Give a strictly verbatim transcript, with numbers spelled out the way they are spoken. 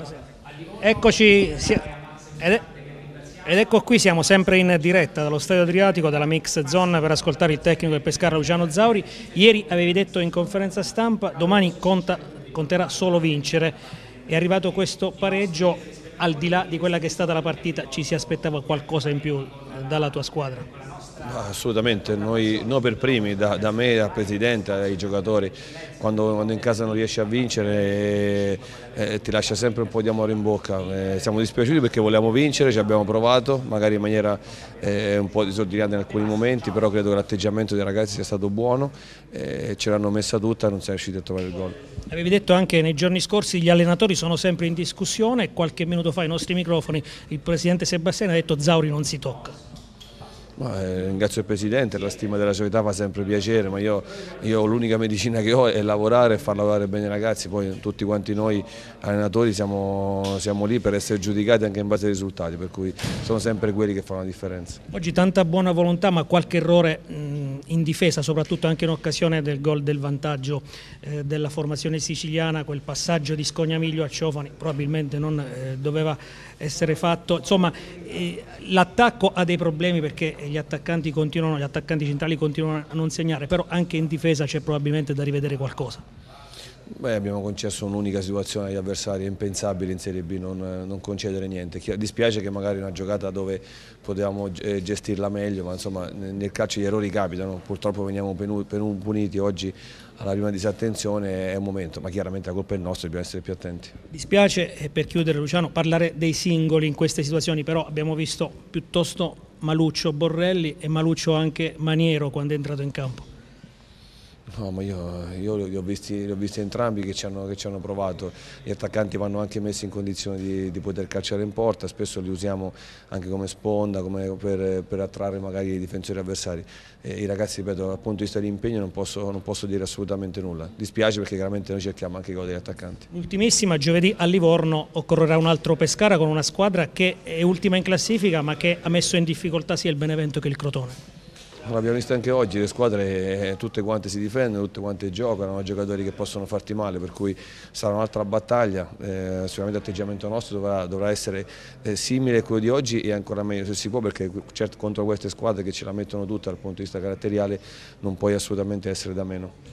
Eccoci, si- ed, ed ecco qui siamo sempre in diretta dallo Stadio Adriatico, dalla Mix Zone, per ascoltare il tecnico del Pescara Luciano Zauri. Ieri avevi detto in conferenza stampa, domani conta, conterà solo vincere. È arrivato questo pareggio, al di là di quella che è stata la partita, ci si aspettava qualcosa in più dalla tua squadra? Assolutamente, noi, noi per primi, da, da me al Presidente, ai giocatori, quando, quando in casa non riesci a vincere eh, eh, ti lascia sempre un po' di amore in bocca. Eh, siamo dispiaciuti perché volevamo vincere, ci abbiamo provato, magari in maniera eh, un po' disordinata in alcuni momenti, però credo che l'atteggiamento dei ragazzi sia stato buono, eh, ce l'hanno messa tutta e non siamo riusciti a trovare il gol. Avevi detto anche nei giorni scorsi gli allenatori sono sempre in discussione, qualche minuto fa ai nostri microfoni il Presidente Sebastiani ha detto Zauri non si tocca. Ma, eh, ringrazio il Presidente, la stima della società fa sempre piacere, ma io, io l'unica medicina che ho è lavorare e far lavorare bene i ragazzi, poi tutti quanti noi allenatori siamo, siamo lì per essere giudicati anche in base ai risultati, per cui sono sempre quelli che fanno la differenza. Oggi tanta buona volontà, ma qualche errore mh, in difesa, soprattutto anche in occasione del gol del vantaggio eh, della formazione siciliana, quel passaggio di Scognamiglio a Ciofani probabilmente non eh, doveva essere fatto. Insomma, eh, l'attacco ha dei problemi perché gli attaccanti continuano, gli attaccanti centrali continuano a non segnare, però anche in difesa c'è probabilmente da rivedere qualcosa. Beh, abbiamo concesso un'unica situazione agli avversari, è impensabile in Serie B non, non concedere niente. Dispiace che magari una giocata dove potevamo gestirla meglio, ma insomma nel calcio gli errori capitano, purtroppo veniamo puniti oggi alla prima disattenzione, è un momento, ma chiaramente la colpa è nostra, dobbiamo essere più attenti. Dispiace, e per chiudere Luciano, parlare dei singoli in queste situazioni, però abbiamo visto piuttosto Maluccio Borrelli e Maluccio anche Maniero quando è entrato in campo. No, ma io, io li, ho visti, li ho visti entrambi che ci, hanno, che ci hanno provato, gli attaccanti vanno anche messi in condizione di, di poter calciare in porta, spesso li usiamo anche come sponda, come per, per attrarre magari i difensori avversari. E i ragazzi, ripeto, dal punto di vista dell'impegno non posso, non posso dire assolutamente nulla, dispiace perché chiaramente noi cerchiamo anche i gol degli attaccanti. Ultimissima, giovedì a Livorno occorrerà un altro Pescara con una squadra che è ultima in classifica ma che ha messo in difficoltà sia il Benevento che il Crotone. L'abbiamo visto anche oggi, le squadre eh, tutte quante si difendono, tutte quante giocano, hanno giocatori che possono farti male, per cui sarà un'altra battaglia, eh, sicuramente l'atteggiamento nostro dovrà, dovrà essere eh, simile a quello di oggi e ancora meglio se si può, perché certo contro queste squadre che ce la mettono tutta dal punto di vista caratteriale non puoi assolutamente essere da meno.